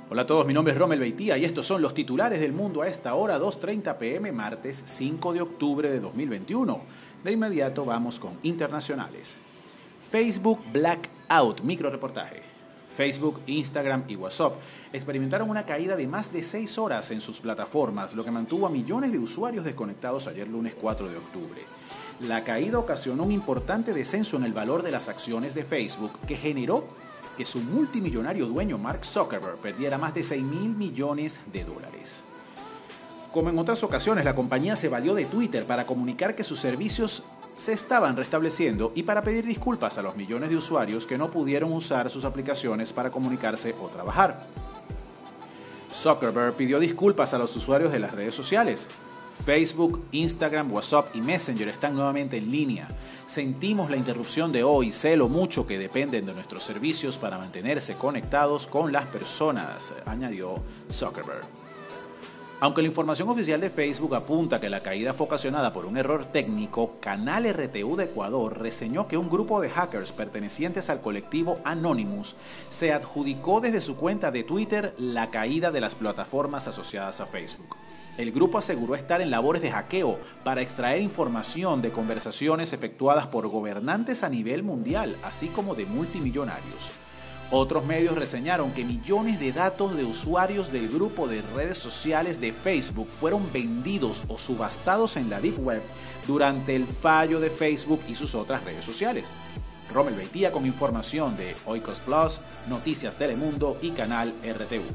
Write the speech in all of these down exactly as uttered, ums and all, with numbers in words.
Hola a todos, mi nombre es Rommel Beitía y estos son los titulares del mundo a esta hora, dos treinta p m, martes cinco de octubre de dos mil veintiuno. De inmediato vamos con internacionales. Facebook Blackout, micro reportaje. Facebook, Instagram y WhatsApp experimentaron una caída de más de seis horas en sus plataformas, lo que mantuvo a millones de usuarios desconectados ayer lunes cuatro de octubre. La caída ocasionó un importante descenso en el valor de las acciones de Facebook, que generó que su multimillonario dueño Mark Zuckerberg perdiera más de seis mil millones de dólares. Como en otras ocasiones, la compañía se valió de Twitter para comunicar que sus servicios se estaban restableciendo y para pedir disculpas a los millones de usuarios que no pudieron usar sus aplicaciones para comunicarse o trabajar. Zuckerberg pidió disculpas a los usuarios de las redes sociales. Facebook, Instagram, WhatsApp y Messenger están nuevamente en línea. Sentimos la interrupción de hoy, sé lo mucho que dependen de nuestros servicios para mantenerse conectados con las personas, añadió Zuckerberg. Aunque la información oficial de Facebook apunta que la caída fue ocasionada por un error técnico, Canal R T U de Ecuador reseñó que un grupo de hackers pertenecientes al colectivo Anonymous se adjudicó desde su cuenta de Twitter la caída de las plataformas asociadas a Facebook. El grupo aseguró estar en labores de hackeo para extraer información de conversaciones efectuadas por gobernantes a nivel mundial, así como de multimillonarios. Otros medios reseñaron que millones de datos de usuarios del grupo de redes sociales de Facebook fueron vendidos o subastados en la Deep Web durante el fallo de Facebook y sus otras redes sociales. Rommel Beitía con información de Oikos Plus, Noticias Telemundo y Canal R T U.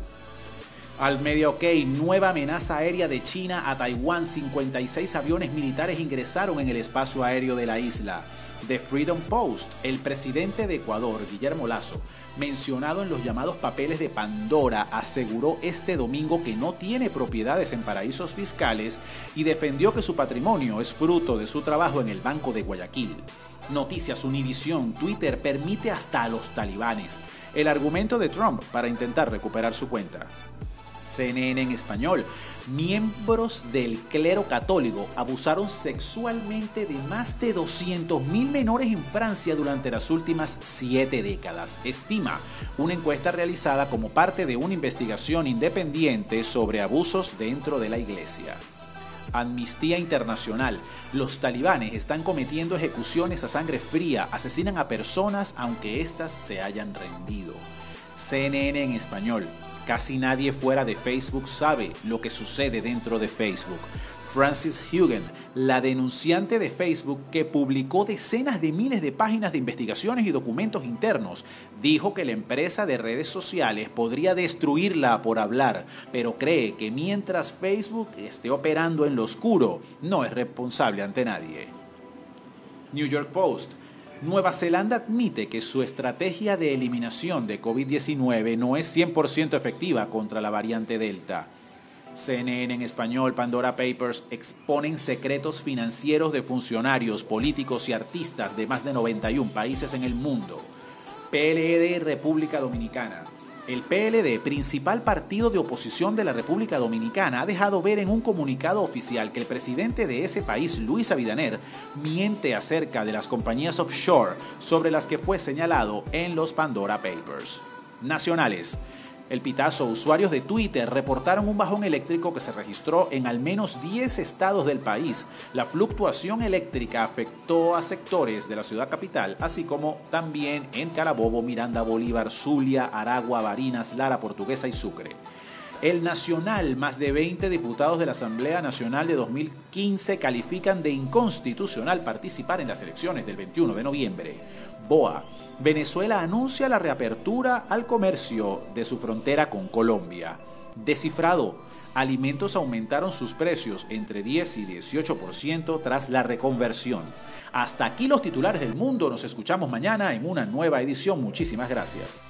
Al medio OK, nueva amenaza aérea de China a Taiwán. cincuenta y seis aviones militares ingresaron en el espacio aéreo de la isla. The Freedom Post, el presidente de Ecuador, Guillermo Lasso, mencionado en los llamados papeles de Pandora, aseguró este domingo que no tiene propiedades en paraísos fiscales y defendió que su patrimonio es fruto de su trabajo en el Banco de Guayaquil. Noticias Univisión, Twitter permite hasta a los talibanes. El argumento de Trump para intentar recuperar su cuenta. C N N en español, miembros del clero católico abusaron sexualmente de más de doscientos mil menores en Francia durante las últimas siete décadas, estima una encuesta realizada como parte de una investigación independiente sobre abusos dentro de la iglesia. Amnistía Internacional. Los talibanes están cometiendo ejecuciones a sangre fría, asesinan a personas aunque éstas se hayan rendido. C N N en español. Casi nadie fuera de Facebook sabe lo que sucede dentro de Facebook. Frances Haugen, la denunciante de Facebook que publicó decenas de miles de páginas de investigaciones y documentos internos, dijo que la empresa de redes sociales podría destruirla por hablar, pero cree que mientras Facebook esté operando en lo oscuro, no es responsable ante nadie. New York Post. Nueva Zelanda admite que su estrategia de eliminación de COVID diecinueve no es cien por ciento efectiva contra la variante Delta. C N N en español, Pandora Papers exponen secretos financieros de funcionarios, políticos y artistas de más de noventa y un países en el mundo. P L D República Dominicana. El P L D, principal partido de oposición de la República Dominicana, ha dejado ver en un comunicado oficial que el presidente de ese país, Luis Abinader, miente acerca de las compañías offshore sobre las que fue señalado en los Pandora Papers. Nacionales. El pitazo, usuarios de Twitter reportaron un bajón eléctrico que se registró en al menos diez estados del país. La fluctuación eléctrica afectó a sectores de la ciudad capital, así como también en Carabobo, Miranda, Bolívar, Zulia, Aragua, Barinas, Lara, Portuguesa y Sucre. El Nacional, más de veinte diputados de la Asamblea Nacional de dos mil quince califican de inconstitucional participar en las elecciones del veintiuno de noviembre. B O A. Venezuela anuncia la reapertura al comercio de su frontera con Colombia. Descifrado. Alimentos aumentaron sus precios entre diez y dieciocho por ciento tras la reconversión. Hasta aquí los titulares del mundo. Nos escuchamos mañana en una nueva edición. Muchísimas gracias.